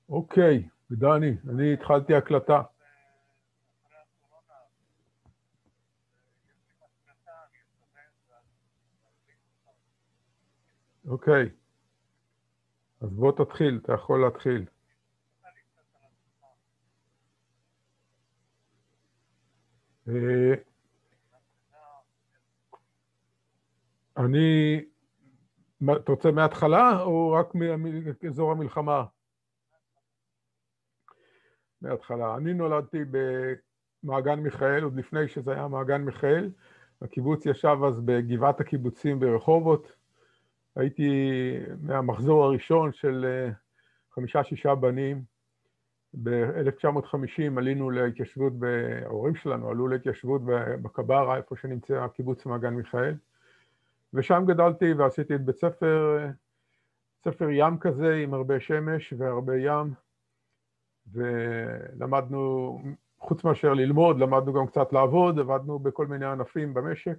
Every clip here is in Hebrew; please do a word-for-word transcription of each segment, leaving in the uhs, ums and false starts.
אוקיי, דני, אני התחלתי הקלטה. אוקיי, אז בוא תתחיל, אתה יכול להתחיל. אה, אני, מה, אתה רוצה מההתחלה או רק מאזור המלחמה? מההתחלה. אני נולדתי במעגן מיכאל, עוד לפני שזה היה מעגן מיכאל. הקיבוץ ישב אז בגבעת הקיבוצים ברחובות. הייתי מהמחזור הראשון של אה, חמישה-שישה בנים. ב-אלף תשע מאות וחמישים עלינו להתיישבות, ההורים שלנו עלו להתיישבות בקברה, איפה שנמצא הקיבוץ מעגן מיכאל. ושם גדלתי ועשיתי את בית ספר, ספר ים כזה עם הרבה שמש והרבה ים. ולמדנו, חוץ מאשר ללמוד, למדנו גם קצת לעבוד, עבדנו בכל מיני ענפים במשק.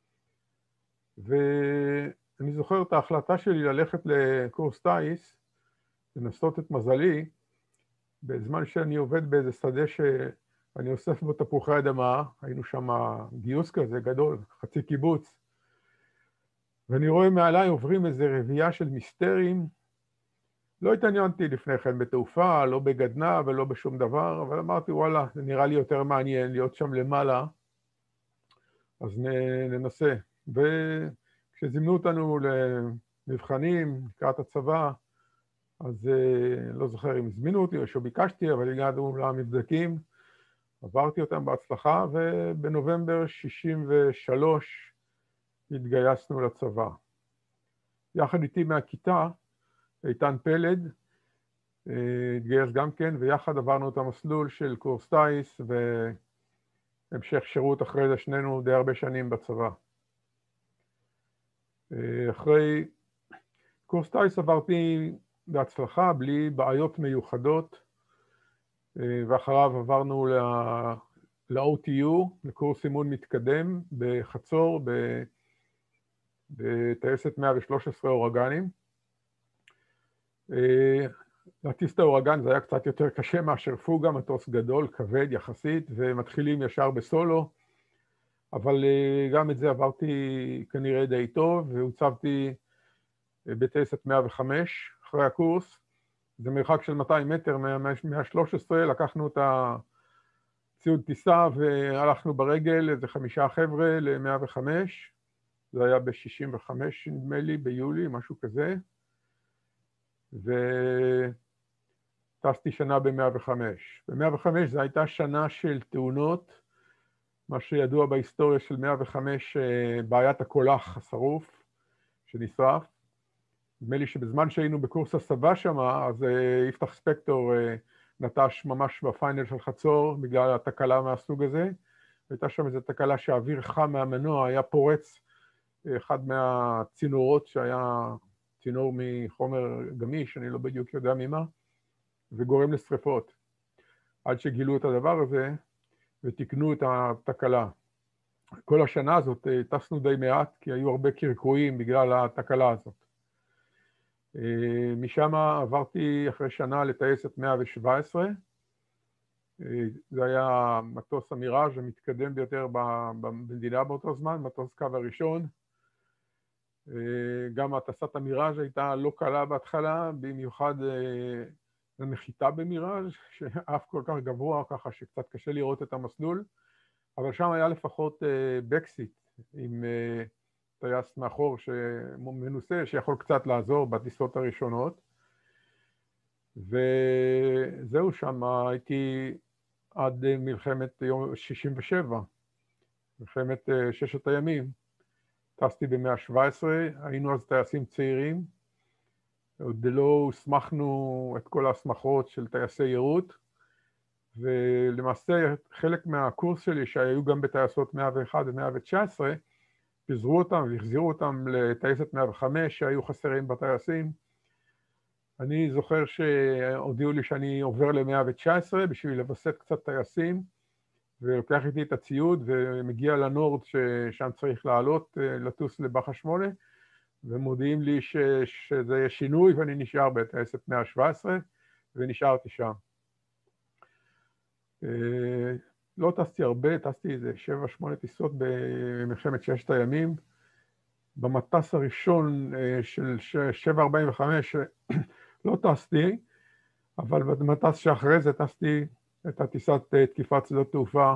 ואני זוכר את ההחלטה שלי ללכת לקורס טייס, לנסות את מזלי, בזמן שאני עובד באיזה שדה שאני אוסף בו תפוחי אדמה, היינו שם גיוס כזה גדול, חצי קיבוץ, ואני רואה מעליי עוברים איזה רבייה של מיסטרים. לא התעניינתי לפני כן בתעופה, לא בגדנה ולא בשום דבר, אבל אמרתי וואלה, זה נראה לי יותר מעניין להיות שם למעלה, אז ננסה. וכשזימנו אותנו למבחנים לקראת הצבא, אז לא זוכר אם הזמינו אותי או שביקשתי, אבל הגענו למבדקים, עברתי אותם בהצלחה, ובנובמבר שישים ושלוש התגייסנו לצבא. יחד איתי מהכיתה, איתן פלד, התגייס גם כן, ויחד עברנו את המסלול של קורס טייס, והמשך שירות אחרי זה שנינו די הרבה שנים בצבא. אחרי קורס טייס עברתי בהצלחה, בלי בעיות מיוחדות, ואחריו עברנו ל-או טי יו, לקורס אימון מתקדם בחצור, בטייסת מאה ושלוש עשרה אורגנים. להטיס את האורגן זה היה קצת יותר קשה מאשר פוגה, מטוס גדול, כבד יחסית, ומתחילים ישר בסולו, אבל גם את זה עברתי כנראה די טוב, והוצבתי בטייסת מאה וחמש אחרי הקורס. זה מרחק של מאתיים מטר מה-מאה ושלוש עשרה, לקחנו את הציוד טיסה והלכנו ברגל, איזה חמישה חבר'ה ל-מאה וחמש, זה היה ב-שישים וחמש נדמה לי, ביולי, משהו כזה, וטסתי שנה ב-מאה וחמש. ב-מאה וחמש זו הייתה שנה של תאונות, מה שידוע בהיסטוריה של מאה וחמש, בעיית הקולח השרוף שנשרף. נדמה לי שבזמן שהיינו בקורס הסבה שם, אז יפתח ספקטור נטש ממש בפיינל של חצור, בגלל התקלה מהסוג הזה. הייתה שם איזו תקלה שהאוויר חם מהמנוע, היה פורץ אחד מהצינורות שהיה צינור מחומר גמיש, אני לא בדיוק יודע ממה, וגורם לשריפות. עד שגילו את הדבר הזה ותקנו את התקלה. כל השנה הזאת טסנו די מעט, כי היו הרבה קרקועים בגלל התקלה הזאת. משם עברתי אחרי שנה לטייסת מאה ושבע עשרה, זה היה מטוס המיראז' המתקדם ביותר במדינה באותו זמן, מטוס קו הראשון. גם הטסת המיראז' הייתה לא קלה בהתחלה, במיוחד לנחיתה במיראז' שאף כל כך גבוה, ככה שקצת קשה לראות את המסלול, אבל שם היה לפחות בקסיט עם טייס מאחור שמנוסה, שיכול קצת לעזור בטיסות הראשונות. וזהו, שם הייתי עד מלחמת יום שישים ושבע, מלחמת ששת הימים. טסתי ב-מאה שבע עשרה, היינו אז טייסים צעירים, עוד לא הוסמכנו את כל ההסמכות של טייסי יירוט, ולמעשה חלק מהקורס שלי, שהיו גם בטייסות מאה ואחת ו-מאה ותשע עשרה, פיזרו אותם והחזירו אותם לטייסת מאה וחמש, שהיו חסרים בטייסים. אני זוכר שהודיעו לי שאני עובר ל-מאה ותשע עשרה בשביל לבסט קצת טייסים, ולוקח איתי את הציוד ומגיע לנורד ששם צריך לעלות, לטוס לבחה שמונה, ומודיעים לי ש, שזה יהיה שינוי ואני נשאר בטייסת מאה שבע עשרה, ונשארתי שם. לא טסתי הרבה, טסתי איזה שבע, שמונה טיסות במלחמת ששת הימים. במטס הראשון של שבע ארבעים וחמש לא טסתי, אבל במטס שאחרי זה טסתי את הטיסת תקיפת שדות תעופה,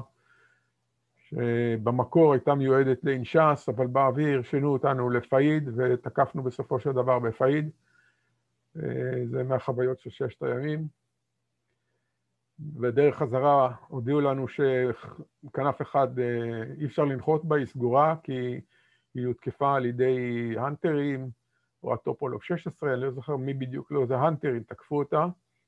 שבמקור הייתה מיועדת לאינשאס, אבל באוויר שינו אותנו לפאיד, ותקפנו בסופו של דבר בפאיד. זה מהחוויות של ששת הימים. בדרך חזרה הודיעו לנו שכנף אחד אי אפשר לנחות בה, היא סגורה, כי היא הותקפה על ידי הנטרים, או הטופולוב שש עשרה, אני לא זוכר מי בדיוק, לא, זה הנטרים, תקפו אותה.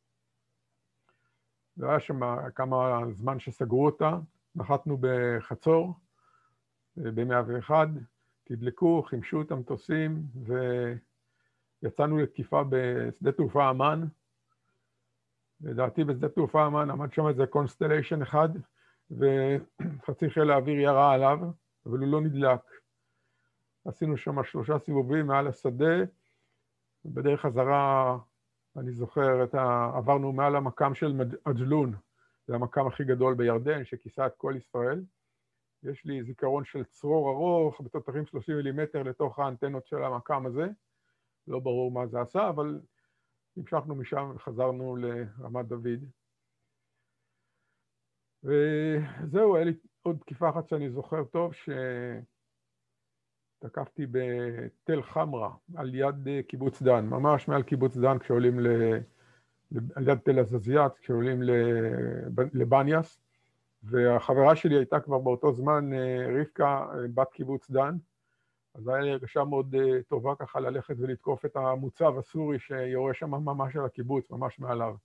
והיה שם כמה זמן שסגרו אותה, נחתנו בחצור, ב-מאה ואחת, תדלקו, חימשו את המטוסים, ויצאנו לתקיפה בשדה תעופה אמן. לדעתי בשדה תעופה אמן עמד שם איזה קונסטליישן אחד, וחצי חיל האוויר ירה עליו, אבל הוא לא נדלק. עשינו שם שלושה סיבובים מעל השדה, בדרך חזרה, אני זוכר, את ה... עברנו מעל המקם של עג'לון, זה המקם הכי גדול בירדן, שכיסה את כל ישראל. יש לי זיכרון של צרור ארוך, בתותחים שלושים מילימטר לתוך האנטנות של המקם הזה. לא ברור מה זה עשה, אבל המשכנו משם וחזרנו לרמת דוד. וזהו, היה לי עוד תקיפה אחת שאני זוכר טוב, שתקפתי בתל חמרה, על יד קיבוץ דן, ממש מעל קיבוץ דן, כשעולים ל... על יד תל עזזיאת, כשעולים לבניאס, והחברה שלי הייתה כבר באותו זמן רבקה, בת קיבוץ דן, אז היה לי הרגשה מאוד טובה ככה ללכת ולתקוף את המוצב הסורי שיורה שם ממש על הקיבוץ, ממש מעליו.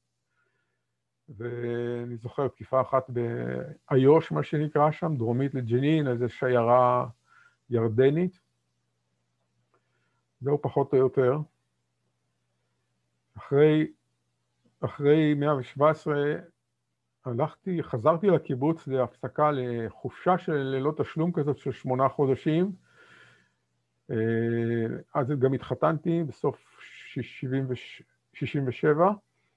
ואני זוכר תקיפה אחת באיו"ש, מה שנקרא שם, דרומית לג'נין, איזו שיירה ירדנית. זהו פחות או יותר. אחרי, אחרי מאה ושבע עשרה, הלכתי, חזרתי לקיבוץ להפסקה, לחופשה של ללא תשלום כזאת של שמונה חודשים. אז גם התחתנתי בסוף שישים ושבע,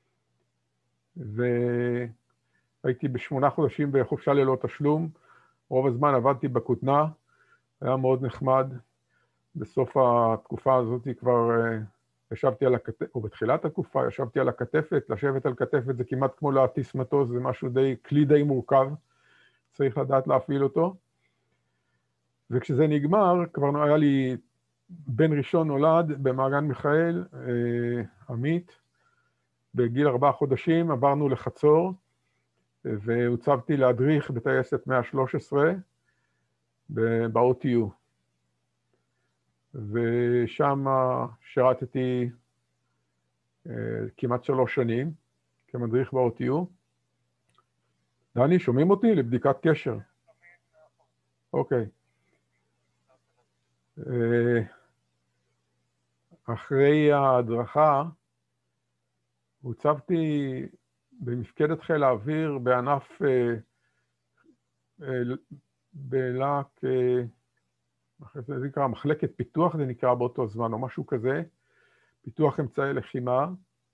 והייתי בשמונה חודשים בחופשה ללא תשלום. רוב הזמן עבדתי בכותנה, היה מאוד נחמד. בסוף התקופה הזאת כבר ישבתי על הכתפת, או בתחילת התקופה ישבתי על הכתפת, לשבת על כתפת זה כמעט כמו להטיס מטוס, זה משהו די, כלי די מורכב, צריך לדעת להפעיל אותו. וכשזה נגמר, כבר היה לי בן ראשון נולד במעגן מיכאל, עמית, בגיל ארבעה חודשים עברנו לחצור, והוצבתי להדריך בטייסת מאה ושלוש עשרה ב-או טי יו. ושם שירתתי כמעט שלוש שנים כמדריך ב-או טי יו. דני, שומעים אותי? לבדיקת קשר. אוקיי. אחרי ההדרכה, הוצבתי במפקדת חיל האוויר בענף, בלהק, זה נקרא מחלקת פיתוח, זה נקרא באותו זמן, או משהו כזה, פיתוח אמצעי לחימה,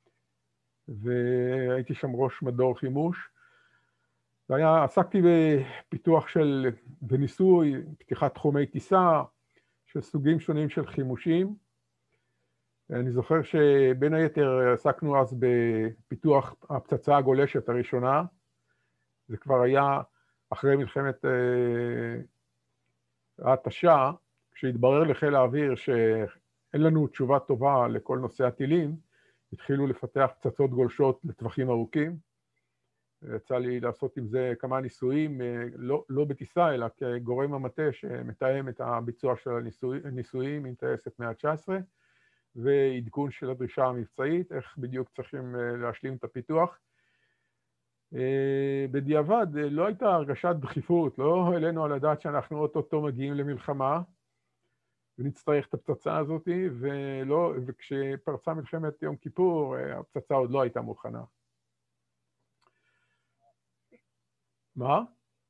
והייתי שם ראש מדור חימוש. והיה, עסקתי בפיתוח של, בניסוי, פתיחת תחומי טיסה, של סוגים שונים של חימושים. אני זוכר שבין היתר עסקנו אז בפיתוח הפצצה הגולשת הראשונה. זה כבר היה אחרי מלחמת ההתשה, כשהתברר לחיל האוויר שאין לנו תשובה טובה לכל נושא הטילים, התחילו לפתח פצצות גולשות לטווחים ארוכים. יצא לי לעשות עם זה כמה ניסויים, לא, לא בטיסה, אלא כגורם המטה שמתאם את הביצוע של הניסויים עם טייסת מאה ותשע עשרה, ועדכון של הדרישה המבצעית, איך בדיוק צריכים להשלים את הפיתוח. בדיעבד לא הייתה הרגשת דחיפות, לא העלינו על הדעת שאנחנו אוטוטו מגיעים למלחמה, ונצטרך את הפצצה הזאת, ולא, וכשפרצה מלחמת יום כיפור, הפצצה עוד לא הייתה מוכנה. מה?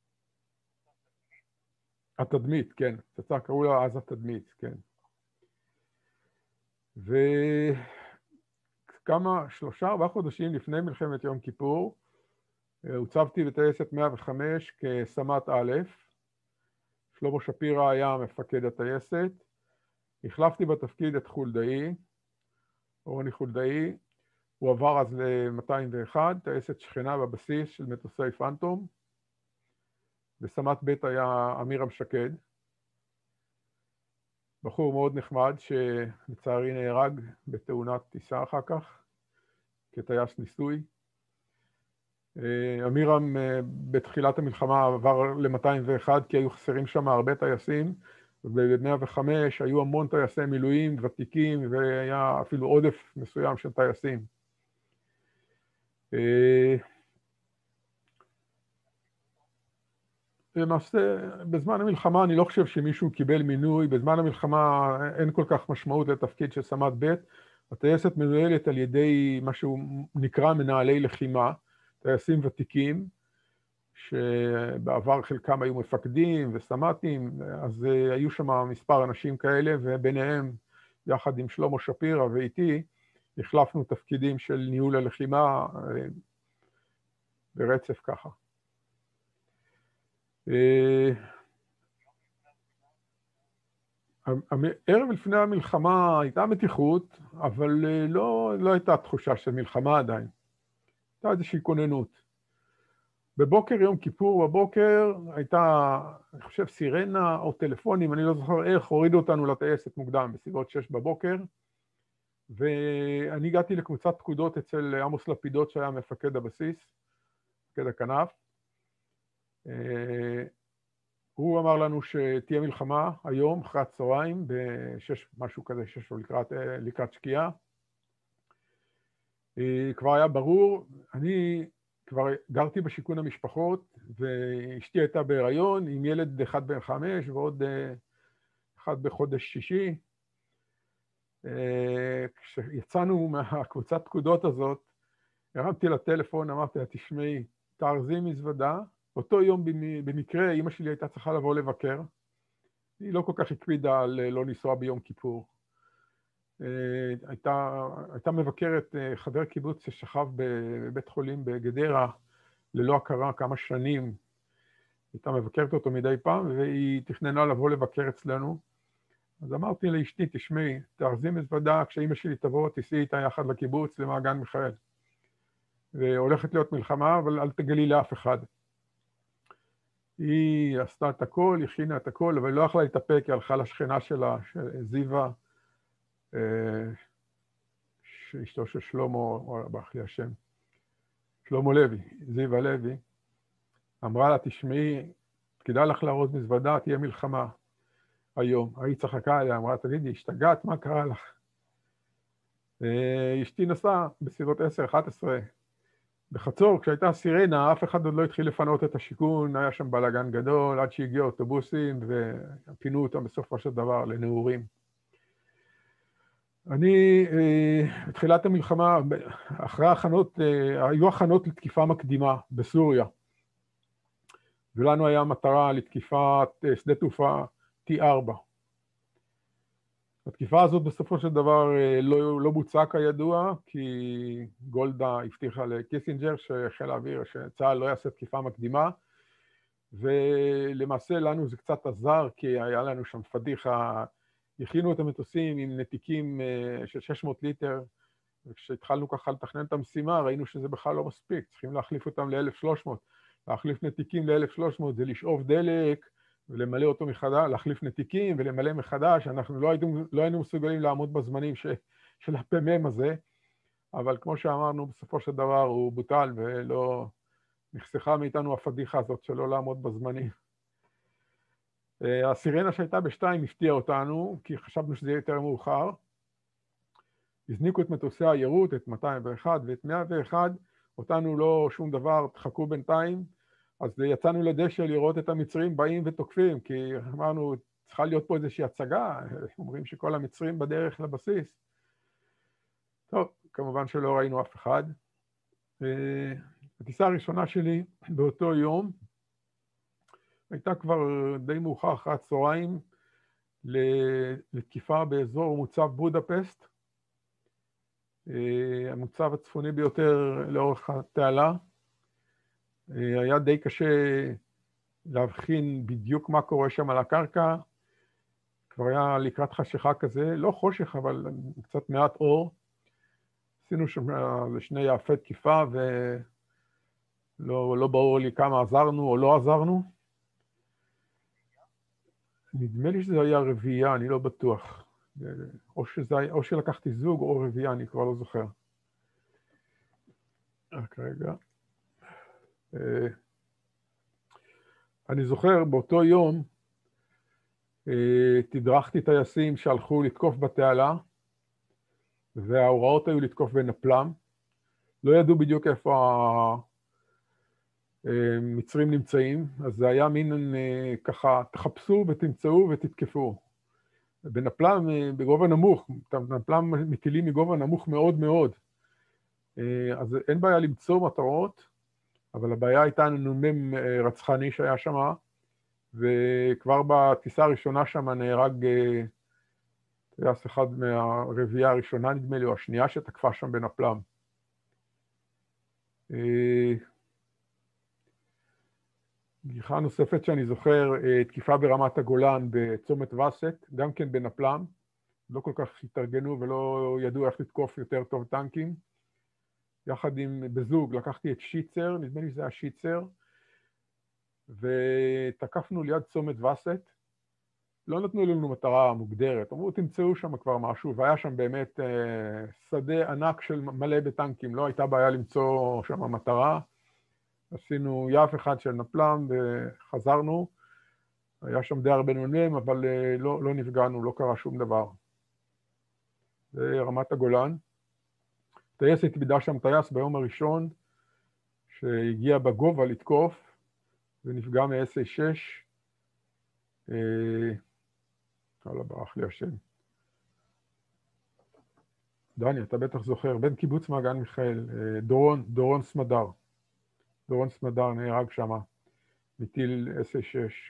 התדמית, כן. פצצה קראו לה אז התדמית, כן. כמה, שלושה, ארבעה חודשים לפני מלחמת יום כיפור, הוצבתי בטייסת מאה וחמש כסמ"ט א', שלמה שפירא היה מפקד הטייסת, החלפתי בתפקיד את חולדאי, רוני חולדאי, הוא עבר אז ל-מאתיים ואחת, טייסת שכנה בבסיס של מטוסי פנטום, וסמ"ט ב' היה אמירם שקד, בחור מאוד נחמד שלצערי נהרג בתאונת טיסה אחר כך, כטייס ניסוי. אמירם בתחילת המלחמה עבר ל-מאתיים ואחת כי היו חסרים שם הרבה טייסים, וב-מאה וחמש היו המון טייסי מילואים ותיקים, והיה אפילו עודף מסוים של טייסים. למעשה, בזמן המלחמה אני לא חושב שמישהו קיבל מינוי, בזמן המלחמה אין כל כך משמעות לתפקיד של סמ"ט ב', הטייסת מנוהלת על ידי מה שהוא נקרא מנהלי לחימה, טייסים ותיקים, שבעבר חלקם היו מפקדים וסמ"טים, אז היו שם מספר אנשים כאלה, וביניהם, יחד עם שלמה שפירא ואיתי, החלפנו תפקידים של ניהול הלחימה ברצף ככה. ערב לפני המלחמה הייתה מתיחות, אבל לא, לא הייתה תחושה של מלחמה עדיין. הייתה איזושהי כוננות. בבוקר יום כיפור, בבוקר הייתה, אני חושב, סירנה או טלפונים, אני לא זוכר איך, הורידו אותנו לטייסת מוקדם, בסביבות שש בבוקר, ואני הגעתי לקבוצת פקודות אצל עמוס לפידות שהיה מפקד הבסיס, מפקד הכנף. הוא אמר לנו שתהיה מלחמה היום, אחרי הצהריים, בשש, משהו כזה, שש או לקראת, לקראת שקיעה. כבר היה ברור, אני כבר גרתי בשיכון המשפחות, ואשתי הייתה בהיריון, עם ילד אחד בן חמש, ועוד אחד בחודש שישי. כשיצאנו מהקבוצת פקודות הזאת, הרמתי לטלפון, אמרתי לה, תשמעי, תארזי מזוודה, אותו יום במקרה, אמא שלי הייתה צריכה לבוא לבקר, היא לא כל כך הקפידה על לא לנסוע ביום כיפור. הייתה, הייתה מבקרת חבר קיבוץ ששכב בבית חולים בגדרה, ללא הכרה כמה שנים, הייתה מבקרת אותו מדי פעם, והיא תכננה לבוא לבקר אצלנו. אז אמרתי לאשתי, תשמעי, תארזי מזוודה, כשאמא שלי תבוא, תיסעי איתה יחד לקיבוץ, למעגן מיכאל. והולכת להיות מלחמה, אבל אל תגלי לאף אחד. היא עשתה את הכל, הכינה את הכל, אבל לא יכלה להתאפק, היא הלכה לשכנה שלה, זיווה, אשתו של שלמה, או ברח לי השם, שלמה לוי, זיווה לוי, אמרה לה, תשמעי, כדאי לך לארוז מזוודה, תהיה מלחמה היום. היא צחקה עליה, אמרה, תגידי, השתגעת, מה קרה לך? אשתי נסעה בסביבות עשר אחת עשרה, בחצור, כשהייתה סירנה, אף אחד עוד לא התחיל לפנות את השיכון, היה שם בלגן גדול, עד שהגיעו אוטובוסים, ופינו אותם בסופו של דבר לנעורים. אני, בתחילת המלחמה, אחרי ההכנות, היו הכנות לתקיפה מקדימה בסוריה, ולנו היה מטרה לתקיפת שדה תעופה טי ארבע. התקיפה הזאת בסופו של דבר לא, לא בוצעה כידוע, כי גולדה הבטיחה לקיסינג'ר שחיל האוויר, שצה"ל לא יעשה תקיפה מקדימה, ולמעשה לנו זה קצת עזר, כי היה לנו שם פדיחה, הכינו את המטוסים עם נתיקים של שש מאות ליטר, וכשהתחלנו ככה לתכנן את המשימה, ראינו שזה בכלל לא מספיק, צריכים להחליף אותם ל-אלף ושלוש מאות. להחליף נתיקים ל-אלף ושלוש מאות זה לשאוב דלק, ולמלא אותו מחדש, להחליף נתיקים ולמלא מחדש, אנחנו לא היינו, לא היינו מסוגלים לעמוד בזמנים ש, של הפמם הזה, אבל כמו שאמרנו, בסופו של דבר הוא בוטל, ולא נחסכה מאיתנו הפדיחה הזאת שלא לעמוד בזמנים. הסירנה שהייתה בשתיים הפתיעה אותנו, כי חשבנו שזה יהיה יותר מאוחר. הזניקו את מטוסי היירוט, את מאתיים ואחת ואת מאה ואחת, אותנו לא שום דבר, תחכו בינתיים, אז יצאנו לדשא לראות את המצרים באים ותוקפים, כי אמרנו, צריכה להיות פה איזושהי הצגה, אומרים שכל המצרים בדרך לבסיס. טוב, כמובן שלא ראינו אף אחד. הטיסה הראשונה שלי באותו יום, הייתה כבר די מאוחר אחרי הצהריים, לתקיפה באזור מוצב בודפסט. המוצב הצפוני ביותר לאורך התעלה. היה די קשה להבחין בדיוק מה קורה שם על הקרקע. כבר היה לקראת חשיכה כזה, לא חושך, אבל קצת מעט אור. עשינו שם לשני יעפי תקיפה, ולא לא ברור לי כמה עזרנו או לא עזרנו. נדמה לי שזה היה רביעייה, אני לא בטוח. או, שזה, או שלקחתי זוג או רביעייה, אני כבר לא זוכר. רק רגע. אני זוכר, באותו יום תדרכתי טייסים שהלכו לתקוף בתעלה, וההוראות היו לתקוף בנפלם. לא ידעו בדיוק איפה המצרים נמצאים, אז זה היה מין ככה, תחפשו ותמצאו ותתקפו. בנפלם, בגובה נמוך, נפלם מטילים מגובה נמוך מאוד מאוד. אז אין בעיה למצוא מטרות, אבל הבעיה הייתה נ"מ רצחני שהיה שם, וכבר בטיסה הראשונה שם נהרג טייס אחד מהרביעייה הראשונה, נדמה לי, או השנייה שתקפה שם בנפלם. גיחה נוספת שאני זוכר, תקיפה ברמת הגולן בצומת וסת, גם כן בנפלם. לא כל כך התארגנו ולא ידעו איך לתקוף יותר טוב טנקים. יחד עם, בזוג, לקחתי את שיצר, נדמה לי שזה היה שיצר, ותקפנו ליד צומת וסת. לא נתנו לנו מטרה מוגדרת, אמרו, תמצאו שם כבר משהו, והיה שם באמת אה, שדה ענק של מלא בטנקים, לא הייתה בעיה למצוא שם מטרה. עשינו יעף אחד של נפלם וחזרנו. היה שם די הרבה נ"מ, אבל אה, לא, לא נפגענו, לא קרה שום דבר. זה רמת הגולן. טייס התבידה שם טייס ביום הראשון, שהגיע בגובה לתקוף, ונפגע מ-אס איי שש. הלאה, ברח לי השם. דני, אתה בטח זוכר, בן קיבוץ מעגן מיכאל, דורון, דורון סמדר. דורון סמדר נהרג שם, מטיל אס איי שש.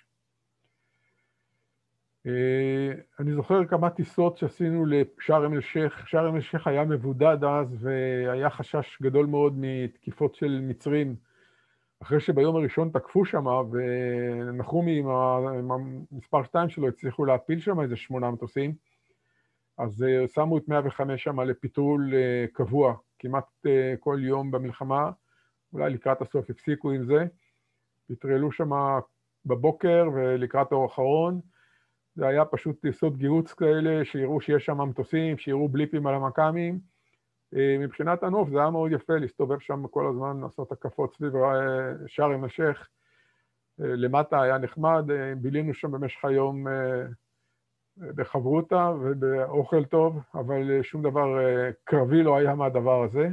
אני זוכר כמה טיסות שעשינו לשארם אל-שייח. שארם אל-שייח היה מבודד אז, והיה חשש גדול מאוד מתקיפות של מצרים. אחרי שביום הראשון תקפו שם, ונחומי עם המספר שתיים שלו הצליחו להפיל שם איזה שמונה מטוסים, אז שמו את מאה וחמש שם לפטרול קבוע, כמעט כל יום במלחמה, אולי לקראת הסוף הפסיקו עם זה, פטרלו שם בבוקר ולקראת האור האחרון. זה היה פשוט טיסות גירוץ כאלה, שיראו שיש שם מטוסים, שיראו בליפים על המקאמים. מבחינת הנוף זה היה מאוד יפה להסתובב שם כל הזמן, לעשות הקפות סביב שארם א-שייח. למטה היה נחמד, בילינו שם במשך היום בחברותה ובאוכל טוב, אבל שום דבר קרבי לא היה מהדבר הזה.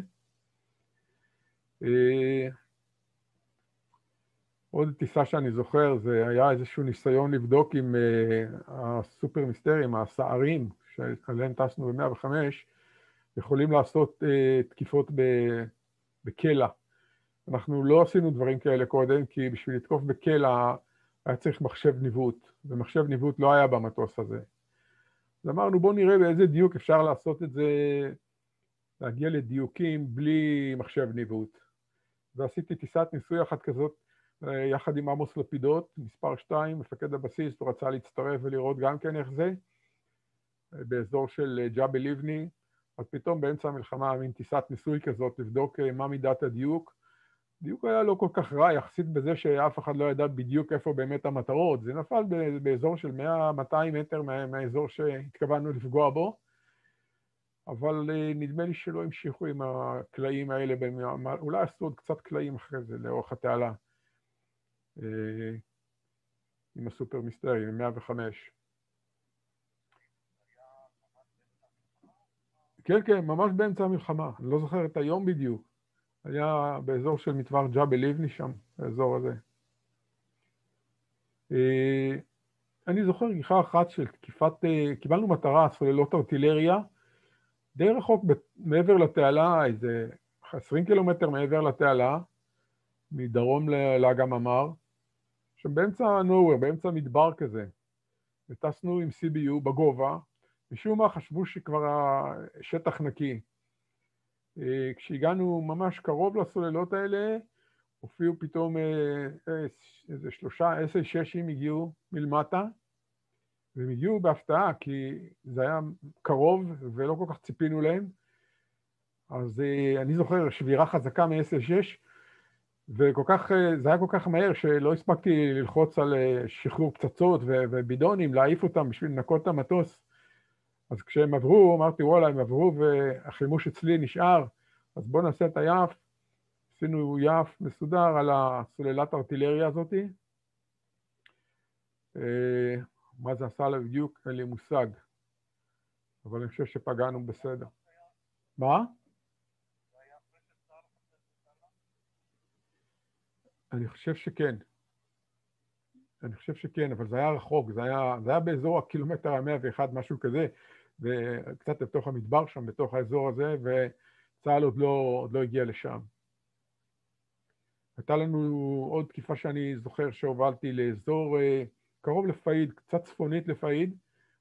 עוד טיסה שאני זוכר, זה היה איזשהו ניסיון לבדוק עם הסופר מיסטרים, הסערים, שעליהם טסנו ב-מאה וחמש, יכולים לעשות תקיפות בקלע. אנחנו לא עשינו דברים כאלה קודם, כי בשביל לתקוף בקלע היה צריך מחשב ניווט, ומחשב ניווט לא היה במטוס הזה. אז אמרנו, בואו נראה באיזה דיוק אפשר לעשות את זה, להגיע לדיוקים בלי מחשב ניווט. ועשיתי טיסת ניסוי אחת כזאת, יחד עם עמוס לפידות, מספר שתיים, מפקד הבסיס, הוא רצה להצטרף ולראות גם כן איך זה, באזור של ג'בל ליבני. אז פתאום באמצע המלחמה, מין טיסת ניסוי כזאת, לבדוק מה מידת הדיוק. דיוק היה לא כל כך רע, יחסית בזה שאף אחד לא ידע בדיוק איפה באמת המטרות. זה נפל באזור של מאה עד מאתיים מטר מהאזור שהתכוונו לפגוע בו, אבל נדמה לי שלא המשיכו עם הקלעים האלה, אולי עשו עוד קצת קלעים אחרי זה, לאורך התעלה, עם הסופר מיסטרי, עם מאה וחמש. כן, כן, ממש באמצע המלחמה, אני לא זוכר את היום בדיוק. היה באזור של מטווח ג'בל ליבני שם, באזור הזה. אני זוכר גיחה אחת של תקיפת, קיבלנו מטרה, סוללות ארטילריה, די רחוק מעבר לתעלה, איזה עשרים קילומטר מעבר לתעלה, מדרום לאגם אמר, שם באמצע נוהוור, באמצע מדבר כזה. וטסנו עם סי בי יו בגובה, משום מה חשבו שכבר השטח נקי. כשהגענו ממש קרוב לסוללות האלה, הופיעו פתאום איזה שלושה אס ששים הגיעו מלמטה, והם הגיעו בהפתעה, כי זה היה קרוב ולא כל כך ציפינו להם. אז אני זוכר שבירה חזקה מ-אס שש, וכל כך, זה היה כל כך מהר שלא הספקתי ללחוץ על שחרור פצצות ובידונים, להעיף אותם בשביל לנקות את המטוס. אז כשהם עברו, אמרתי, וואלה, הם עברו והחימוש אצלי נשאר, אז בואו נעשה את היעף. עשינו יעף מסודר על הסוללת הארטילריה הזאת. מה זה עשה לה בדיוק? אין לי מושג. אבל אני חושב שפגענו בסדר. מה? אני חושב שכן. אני חושב שכן, אבל זה היה רחוק, זה היה, זה היה באזור הקילומטר ה-מאה ואחד, משהו כזה, וקצת בתוך המדבר שם, בתוך האזור הזה, וצה"ל עוד לא, עוד לא הגיע לשם. הייתה לנו עוד תקיפה שאני זוכר שהובלתי לאזור קרוב לפאיד, קצת צפונית לפאיד,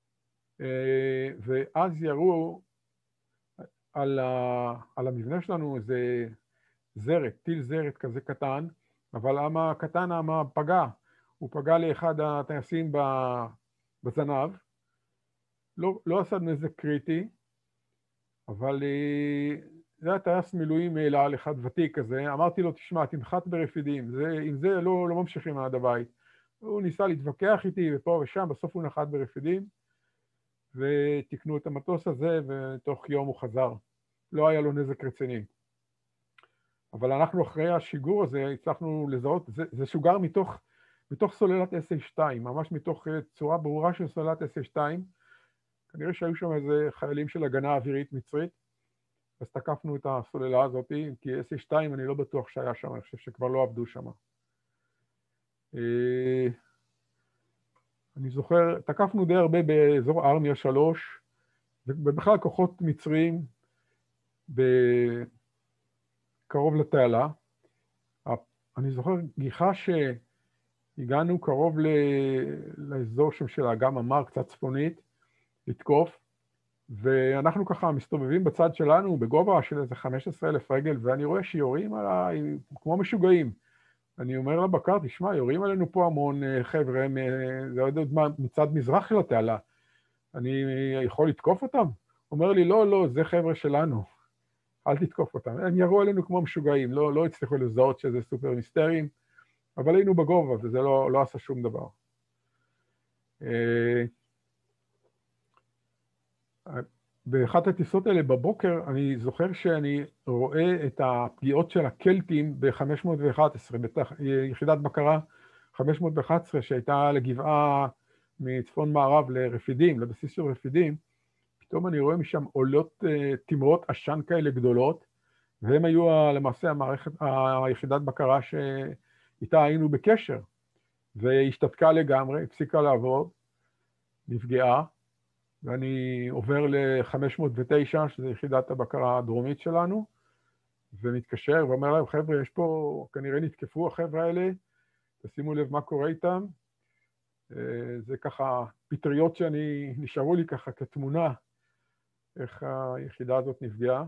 ואז ירו על, ה, על המבנה שלנו איזה זרת, טיל זרת כזה קטן, אבל למה קטן, למה פגע? הוא פגע לאחד הטייסים בזנב, לא, לא עשה נזק קריטי, אבל זה היה טייס מילואים אל על אחד ותיק כזה, אמרתי לו, תשמע, תנחת ברפידים, זה, עם זה לא, לא ממשיכים עד הבית. הוא ניסה להתווכח איתי ופה ושם, בסוף הוא נחת ברפידים, ותקנו את המטוס הזה, ותוך יום הוא חזר. לא היה לו נזק רציני. אבל אנחנו אחרי השיגור הזה, הצלחנו לזהות, זה, זה שוגר מתוך, מתוך סוללת אס שתיים, ממש מתוך צורה ברורה של סוללת אס שתיים, כנראה שהיו שם איזה חיילים של הגנה אווירית מצרית, אז תקפנו את הסוללה הזאת, כי אס שתיים אני לא בטוח שהיה שם, אני חושב שכבר לא עבדו שם. אני זוכר, תקפנו די הרבה באזור ארמיה שלוש, ובכלל כוחות מצריים קרוב לתעלה. אני זוכר גיחה שהגענו קרוב לאזור שם של האגם אמר, קצת צפונית, לתקוף, ואנחנו ככה מסתובבים בצד שלנו, בגובה של איזה חמישה עשר אלף רגל, ואני רואה שיורים עליי כמו משוגעים. אני אומר לבקר, תשמע, יורים עלינו פה המון חבר'ה, זה עוד מצד מזרח של התעלה. אני יכול לתקוף אותם? הוא אומר לי, לא, לא, זה חבר'ה שלנו. אל תתקוף אותם. הם ירו עלינו כמו משוגעים, לא, לא הצליחו לזהות שזה סופר מיסטריים, אבל היינו בגובה, וזה לא, לא עשה שום דבר. באחת הטיסות האלה בבוקר, אני זוכר שאני רואה את הפגיעות של הקלטים ב-חמש מאות ואחת עשרה, ביחידת בקרה חמש מאות ואחת עשרה, שהייתה לגבעה מצפון מערב לרפידים, לבסיס של רפידים, פתאום אני רואה משם עולות תמרות עשן כאלה גדולות, והם היו למעשה המערכת, היחידת בקרה שאיתה היינו בקשר, והשתתקה לגמרי, הפסיקה לעבוד, נפגעה, ואני עובר ל-חמש מאות ותשע, שזו יחידת הבקרה הדרומית שלנו, ומתקשר ואומר להם, חבר'ה, יש פה, כנראה נתקפו החבר'ה האלה, תשימו לב מה קורה איתם. זה ככה פטריות שאני, נשארו לי ככה כתמונה, איך היחידה הזאת נפגעה.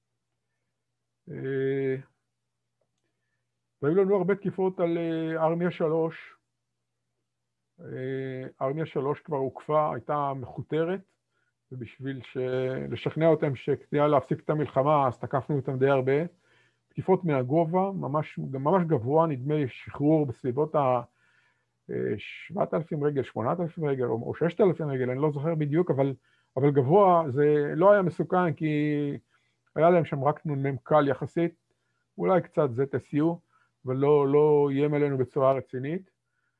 והיו לנו הרבה תקיפות על ארמיה שלוש, ארמיה שלוש כבר הוקפה, הייתה מחותרת, ובשביל לשכנע אותם שכדאי להפסיק את המלחמה, אז תקפנו אותם די הרבה. תקיפות מהגובה, ממש, ממש גבוה, נדמה לי שחרור בסביבות ה-שבעת אלפים רגל, שמונת אלפים רגל, או ששת אלפים רגל, אני לא זוכר בדיוק, אבל, אבל גבוה זה לא היה מסוכן, כי היה להם שם רק נ"מ קל יחסית, אולי קצת זד אס יו, אבל לא, לא איים עלינו בצורה רצינית.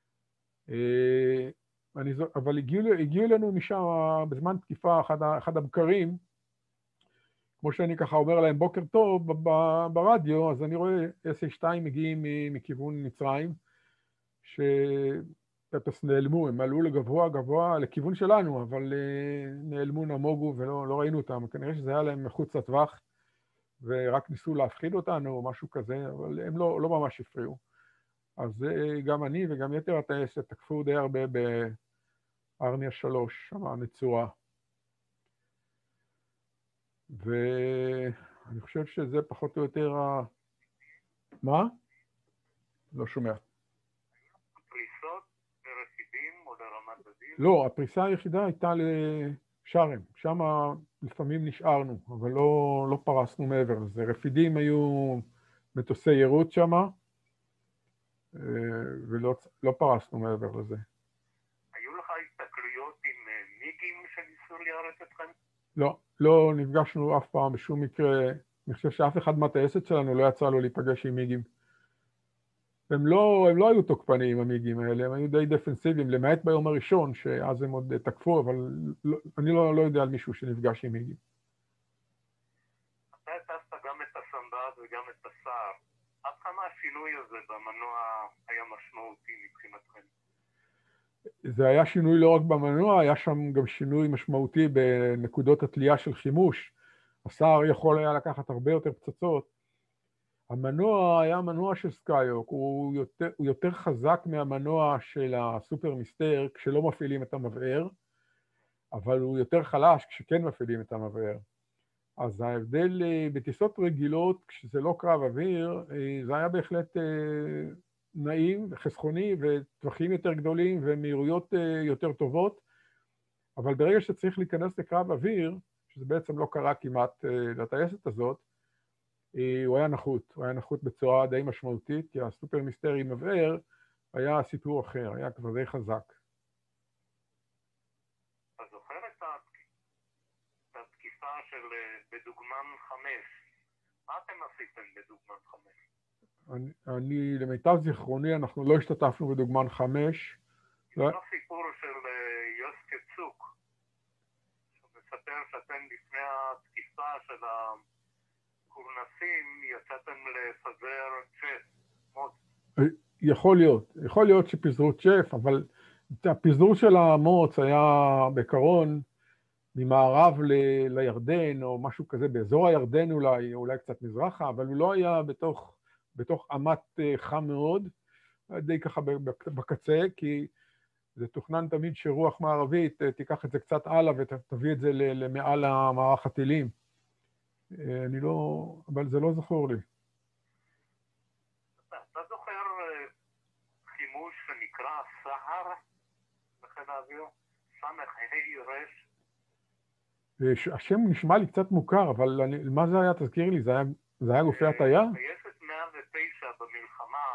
אני, אבל הגיעו, הגיעו אלינו משם בזמן תקיפה אחד, אחד הבקרים, כמו שאני ככה אומר להם בוקר טוב ברדיו, אז אני רואה אס שתיים מגיעים מכיוון מצרים, שטס נעלמו, הם עלו לגבוה גבוה לכיוון שלנו, אבל נעלמו, נמוגו ולא לא ראינו אותם, כנראה שזה היה להם מחוץ לטווח, ורק ניסו להפחיד אותנו או משהו כזה, אבל הם לא, לא ממש הפריעו. אז גם אני וגם יתר הטייסת תקפו די הרבה בארמיה שלוש, שם הנצורה. אני חושב שזה פחות או יותר ה... מה? לא שומע. פריסות לרפידים או לרמת דוד? לא, הפריסה היחידה הייתה לשרם. שם לפעמים נשארנו, אבל לא, לא פרסנו מעבר לזה. רפידים היו מטוסי יירוט שם, ולא לא פרסנו מעבר לזה. היו לך הסתכלויות עם מיגים שניסו ליירט אתכם? לא, לא נפגשנו אף פעם בשום מקרה. אני חושב שאף אחד מהטייסת שלנו לא יצא לו להיפגש עם מיגים. הם לא, הם לא היו תוקפניים, המיגים האלה, הם היו די דפנסיביים, למעט ביום הראשון, שאז הם עוד תקפו, אבל לא, אני לא, לא יודע על מישהו שנפגש עם מיגים. אתה הטסת גם את הסנדד וגם את הסער. עד כמה השינוי הזה במנוע היה משמעותי מבחינתכם? זה היה שינוי לא רק במנוע, היה שם גם שינוי משמעותי בנקודות התלייה של חימוש. הסער יכול היה לקחת הרבה יותר פצצות. המנוע היה מנוע של סקייוק, הוא יותר, הוא יותר חזק מהמנוע של הסופר מיסטר כשלא מפעילים את המבער, אבל הוא יותר חלש כשכן מפעילים את המבער. אז ההבדל בטיסות רגילות, כשזה לא קרב אוויר, זה היה בהחלט נעים וחסכוני וטווחים יותר גדולים ומהירויות יותר טובות, אבל ברגע שצריך להיכנס לקרב אוויר, שזה בעצם לא קרה כמעט לטייסת הזאת, הוא היה נחות, הוא היה נחות בצורה די משמעותית, כי הסופר מיסטר עם מבער היה סיפור אחר, היה כבר די חזק. אתה זוכר את התקיפה של בדוגמן חמש? מה אתם עשיתם בדוגמן חמש? אני, אני, למיטב זיכרוני, אנחנו לא השתתפנו בדוגמן חמש. יש לו סיפור של יוסקה צוק, שהוא מספר שאתם לפני התקיפה של הקורנסים יצאתם לפזר צ'ף, מוץ. יכול להיות, יכול להיות שפיזרו צ'ף, אבל הפיזור של המוץ היה בקרון ממערב ל- לירדן, או משהו כזה, באזור הירדן אולי, אולי קצת מזרחה, אבל הוא לא היה בתוך, בתוך אמת חם מאוד, די ככה בקצה, כי זה תוכנן תמיד שרוח מערבית תיקח את זה קצת הלאה ותביא את זה למעל המערך הטילים. אני לא, אבל זה לא זכור לי. אתה, אתה זוכר חימוש שנקרא סהר בחיל האוויר? סמך ה' רש? השם נשמע לי קצת מוכר, אבל אני, מה זה היה? תזכיר לי, זה היה, זה היה גופי הטיה? טייסת מאה ותשע במלחמה,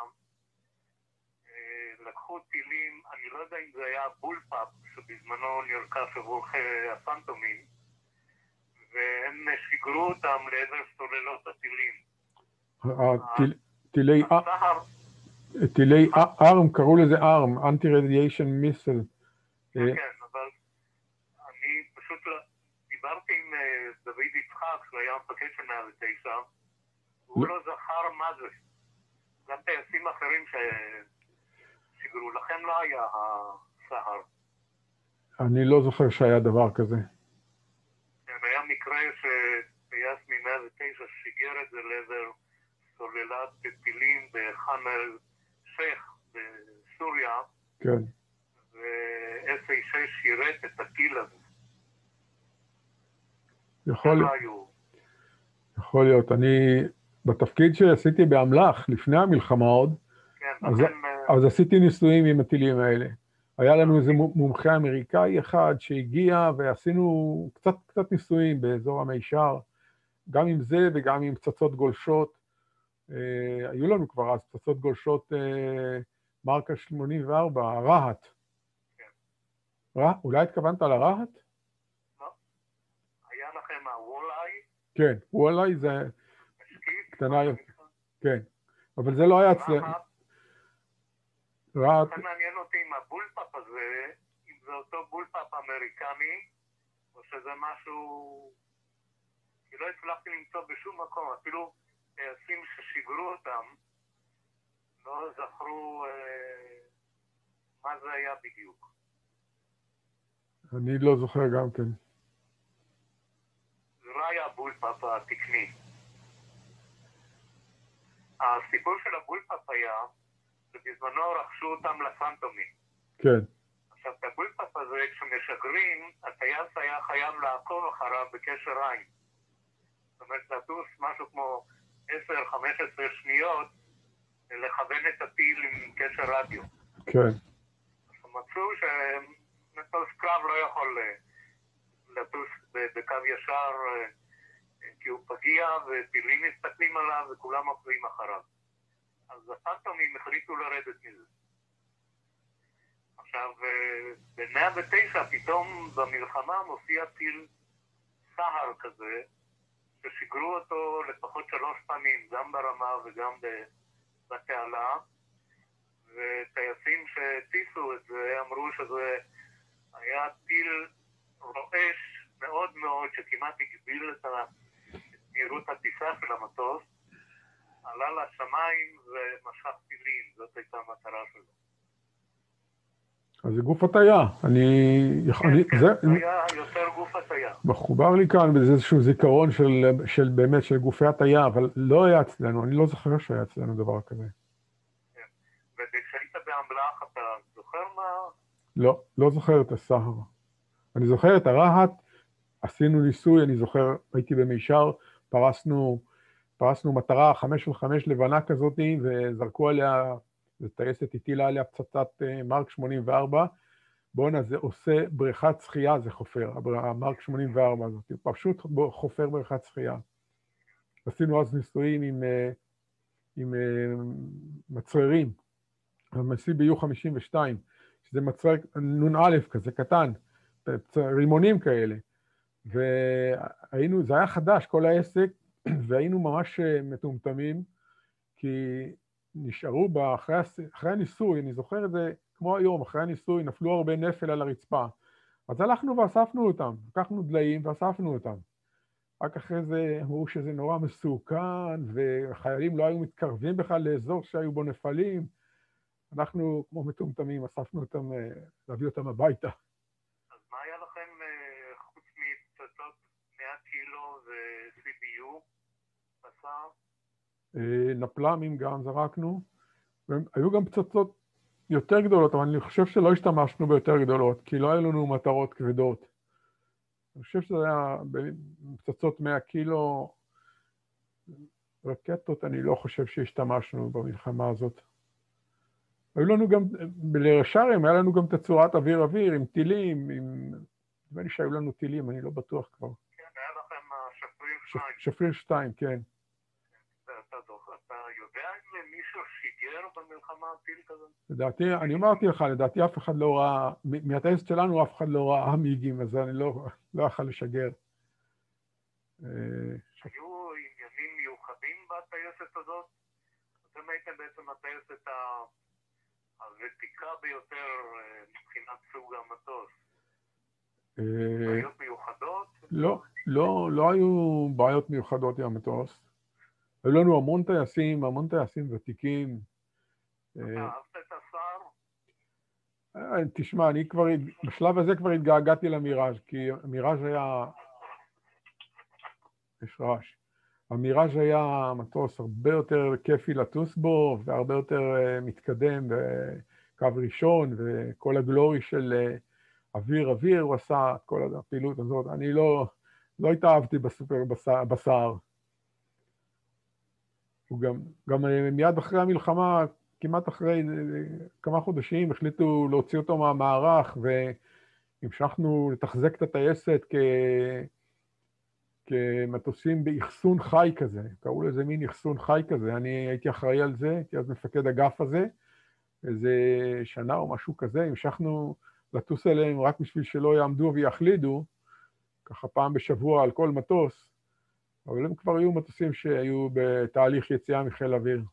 לקחו טילים, אני לא יודע אם זה היה בולפאפ, שבזמנו נרכש עבור הפנטומים, והם שיגרו אותם לעבר סוללות הטילים. טילי טילי ארם, קראו לזה ארם, Anti-Radiation Missile. כן, אבל אני פשוט דיברתי עם דוד יצחק, שהוא היה מפקד של מאה ותשע, והוא לא זכר מה זה. גם טייסים אחרים ששיגרו, לכם לא היה הסהר. אני לא זוכר שהיה דבר כזה. היה מקרה שטייס מ-מאה ותשע שיגר את זה לעבר סוללת טילים בחאן אל-שייח בסוריה, כן. ו-אס איי שש שירת את הטיל הזה. יכול להיות. יכול להיות. אני, בתפקיד שעשיתי באמל"ח, לפני המלחמה עוד, כן, אז, לכן, אז עשיתי ניסויים עם הטילים האלה. היה לנו איזה מומחה אמריקאי אחד שהגיע ועשינו קצת, קצת ניסויים באזור המישר, גם עם זה וגם עם פצצות גולשות. אה, היו לנו כבר אז פצצות גולשות אה, מרקה שמונים וארבע, הרהט. כן. רע? אולי התכוונת על הרהט? לא. היה לכם הוולאי? כן, וולאי זה משקיף? קטנה יותר. כן, אבל זה לא היה אצלנו. רהט. לכן מעניין אותי עם הבולפאפ הזה, אם זה אותו בולפאפ אמריקני, או שזה משהו... כי לא הצלחתי למצוא בשום מקום, אפילו טייסים ששיגרו אותם, לא זכרו אה, מה זה היה בדיוק. אני לא זוכר גם כן. זה לא היה הבולפאפ התקני. הסיפור של הבולפאפ היה, שבזמנו רכשו אותם לפנטומים. כן. עכשיו, את הבולפאפ הזה, כשמשגרים, הטייס היה חייב לעקוב אחריו בקשר עין. אומרת, לטוס משהו כמו עשר חמש עשרה שניות, לכוון את הטיל עם קשר רדיו. כן. אז מצאו שמטוס קרב לא יכול לטוס בקו ישר, כי הוא פגיע וטילים מסתכלים עליו וכולם עוקבים אחריו. אז הפנטומים החליטו לרדת מזה. עכשיו, ב-מאה ותשע פתאום במלחמה מופיע טיל סהר כזה, ששיגרו אותו לפחות שלוש פעמים, גם ברמה וגם בתעלה, וטייסים שטיסו את זה אמרו שזה היה טיל רועש מאוד מאוד, שכמעט הגביל את מהירות הטיסה של המטוס, עלה לשמיים ומשך טילים, זאת הייתה המטרה שלו. אז זה גוף הטיה, אני... כן, אני, כן, זה היה יותר גוף הטיה. מחובר לי כאן באיזה איזשהו זיכרון של, של באמת, של גופי הטיה, אבל לא היה אצלנו, אני לא זוכר שהיה אצלנו דבר כזה. כן, וכשהיית באמל"ח, אתה זוכר מה? לא, לא זוכר את הסהר. אני זוכר את הרהט, עשינו ניסוי, אני זוכר, הייתי במישר, פרסנו, פרסנו מטרה חמש על חמש לבנה כזאת, וזרקו עליה, וטייסת הטילה עליה פצצת מרק שמונים וארבע, בואנה, זה עושה בריכת שחייה, זה חופר, המרק שמונים וארבע הזאת, פשוט חופר בריכת שחייה. עשינו אז ניסויים עם, עם מצררים, המסי ב-יו חמישים ושתיים, שזה מצרר נון א' כזה קטן, רימונים כאלה, והיינו, זה היה חדש, כל העסק, והיינו ממש מטומטמים, כי נשארו בה, אחרי, אחרי הניסוי, אני זוכר את זה כמו היום, אחרי הניסוי נפלו הרבה נפל על הרצפה, אז הלכנו ואספנו אותם, לקחנו דליים ואספנו אותם. רק אחרי זה אמרו שזה נורא מסוכן, וחיילים לא היו מתקרבים בכלל לאזור שהיו בו נפלים, אנחנו כמו מטומטמים אספנו אותם, להביא אותם הביתה. אז מה היה לכם חוץ מפצצות מאה קילו ו-סי בי יו? בסדר? נפלמים גם זרקנו, היו גם פצצות יותר גדולות, אבל אני חושב שלא השתמשנו ביותר גדולות, כי לא היו לנו מטרות כבדות. אני חושב שזה היה פצצות מאה קילו, רקטות, אני לא חושב שהשתמשנו במלחמה הזאת. היו לנו גם, בלרשרים, היה לנו גם תצורת אוויר-אוויר, עם טילים, עם... נדמה לי שהיו לנו טילים, אני לא בטוח כבר. כן, היה לכם שפריר שתיים. שפריר שתיים, כן. אתה יודע אם מישהו שיגר במלחמה טיל כזה? לדעתי, אני אמרתי לך, לדעתי אף אחד לא ראה, מהטייסת שלנו אף אחד לא ראה מיגים, אז אני לא, לא יכול לשגר. היו עניינים מיוחדים בטייסת הזאת? אתם הייתם בעצם הטייסת הוותיקה ביותר מבחינת סוג המטוס. בעיות מיוחדות? לא, לא, לא היו בעיות מיוחדות עם המטוס. היו לנו המון טייסים, המון טייסים ותיקים. אתה אהבת את הסער? תשמע, אני כבר, בשלב הזה כבר התגעגעתי למיראז', כי המיראז' היה, יש רעש, המיראז' היה מטוס הרבה יותר כיפי לטוס בו, והרבה יותר מתקדם, בקו ראשון, וכל הגלורי של אוויר אוויר, הוא עשה את כל הפעילות הזאת. אני לא, לא התאהבתי בסופר, בסער. הוא גם, גם מיד אחרי המלחמה, כמעט אחרי כמה חודשים, החליטו להוציא אותו מהמערך, והמשכנו לתחזק את הטייסת כ... כמטוסים באחסון חי כזה, קראו לזה מין אחסון חי כזה, אני הייתי אחראי על זה, הייתי אז מפקד אגף הזה, איזה שנה או משהו כזה, המשכנו לטוס אליהם רק בשביל שלא יעמדו ויחלידו, ככה פעם בשבוע על כל מטוס, אבל הם כבר היו מטוסים שהיו בתהליך יציאה מחיל אוויר.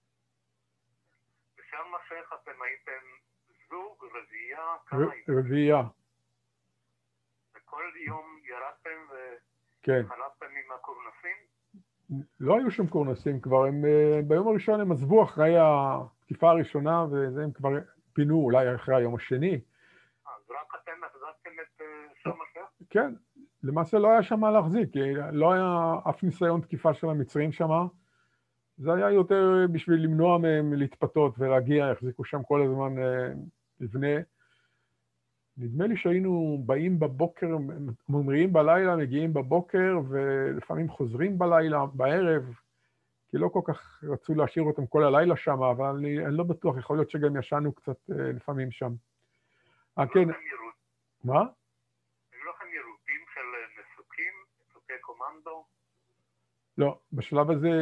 ושם משך אתם הייתם זוג, רביעייה, כמה הייתם? רביעייה. וכל יום ירדתם כן. וחלפתם עם הקורנסים? לא היו שם קורנסים כבר, הם, ביום הראשון הם עזבו אחרי התקיפה הראשונה, וזה הם כבר פינו אולי אחרי היום השני. אז רק אתם החזקתם את שם משך? כן. למעשה לא היה שם מה להחזיק, כי לא היה אף ניסיון תקיפה של המצרים שם. זה היה יותר בשביל למנוע מהם להתפתות ולהגיע, החזיקו שם כל הזמן לבנה. נדמה לי שהיינו באים בבוקר, ממריאים בלילה, מגיעים בבוקר, ולפעמים חוזרים בלילה, בערב, כי לא כל כך רצו להשאיר אותם כל הלילה שם, אבל אני, אני לא בטוח, יכול להיות שגם ישנו קצת לפעמים שם. אה, כן. מה? היו לכם יירוטים של מסוקים, מסוקי קומנדו? לא, בשלב הזה,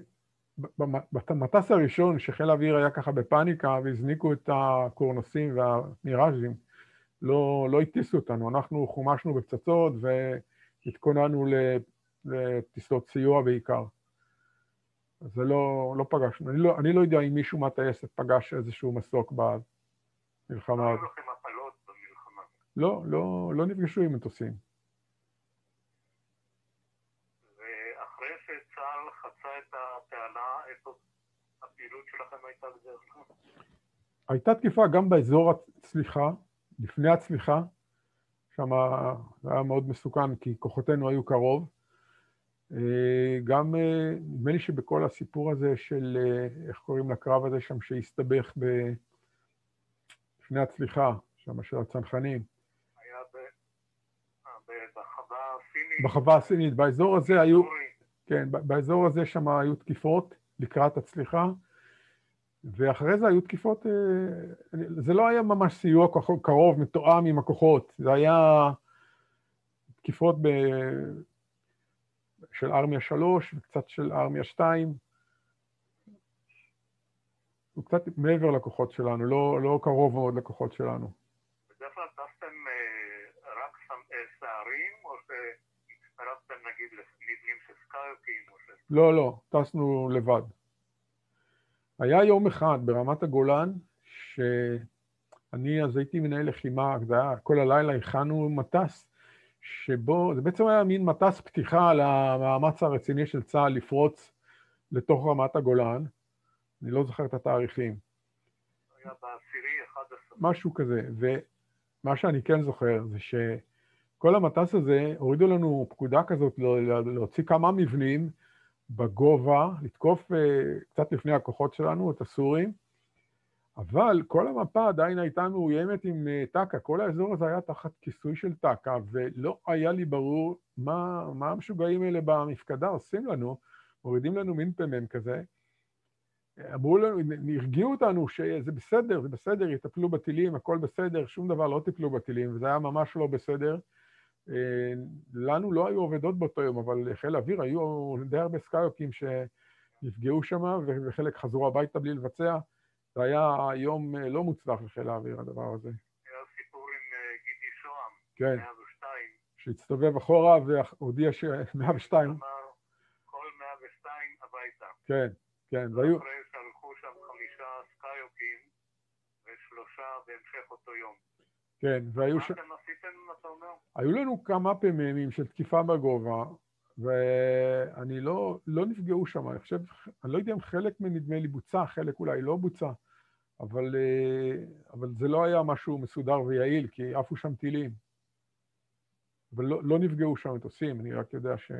במטס הראשון, שחיל האוויר היה ככה בפאניקה, והזניקו את הקורנוסים והמיראז'ים, לא, לא הטיסו אותנו, אנחנו חומשנו בפצצות והתכוננו לטיסות סיוע בעיקר. אז זה לא, לא פגשנו. אני לא, אני לא יודע אם מישהו מהטייסת פגש איזשהו מסוק במלחמה. לא היו לכם הפלות במלחמה? לא, לא, לא נפגשו עם מטוסים. ואחרי שצה"ל חצה את התעלה, איפה הפעילות שלכם הייתה בדרך כלל? הייתה תקיפה גם באזור הצליחה, לפני הצליחה, שם זה היה מאוד מסוכן כי כוחותינו היו קרוב. גם נדמה לי שבכל הסיפור הזה של, איך קוראים לקרב הזה שם שהסתבך לפני הצליחה, שם של הצנחנים. היה בחווה הסינית. בחווה הסינית, באזור הזה היו, כן, באזור הזה שם היו תקיפות לקראת הצליחה, ואחרי זה היו תקיפות, זה לא היה ממש סיוע קרוב, מתואם עם הכוחות, זה היה תקיפות ב... של ארמיה שלוש וקצת של ארמיה שתיים, וקצת מעבר לכוחות שלנו, לא, לא קרוב מאוד לכוחות שלנו. בדרך כלל טסתם רק סערים, או שהצטרפתם נגיד למבנים של סקיוקים? לא, לא, טסנו לבד. היה יום אחד ברמת הגולן, שאני אז הייתי מנהל לחימה, זה היה, כל הלילה הכנו מטס, שבו, זה בעצם היה מין מטס פתיחה למאמץ הרציני של צה"ל לפרוץ לתוך רמת הגולן, אני לא זוכר את התאריכים. היה בעשירי, אחד עשר. משהו כזה, ומה שאני כן זוכר זה שכל המטס הזה, הורידו לנו פקודה כזאת להוציא כמה מבנים בגובה, לתקוף קצת לפני הכוחות שלנו, את הסורים, אבל כל המפה עדיין הייתה מאוימת עם טקה, כל האזור הזה היה תחת כיסוי של טקה, ולא היה לי ברור מה, מה המשוגעים האלה במפקדה עושים לנו, מורידים לנו מין פמם כזה, אמרו לנו, הרגיעו אותנו שזה בסדר, זה בסדר, יטפלו בטילים, הכל בסדר, שום דבר לא טיפלו בטילים, וזה היה ממש לא בסדר. לנו לא היו עובדות באותו יום, אבל חיל האוויר היו די הרבה סקיוקים שנפגעו שם, וחלק חזרו הביתה בלי לבצע. זה היה יום לא מוצלח לחיל האוויר, הדבר הזה. היה סיפור עם גידי שוהם, כן. מאה ושתיים. שהצטובב אחורה והודיע ש-מאה ושתיים. אמר, כל מאה ושתיים הביתה. כן, כן. והיו... אחרי שהלכו שם חמישה סקיוקים, ושלושה בהמשך אותו יום. כן, והיו ש... מה אתם עשיתם, אתה אומר? היו לנו כמה פעמים של תקיפה בגובה, ואני לא, לא נפגעו שם. אני חושב, אני לא יודע אם חלק מנדמה לי בוצע, חלק אולי לא בוצע, אבל, אבל זה לא היה משהו מסודר ויעיל, כי עפו שם טילים. אבל לא, לא נפגעו שם מטוסים, אני רק יודע ש...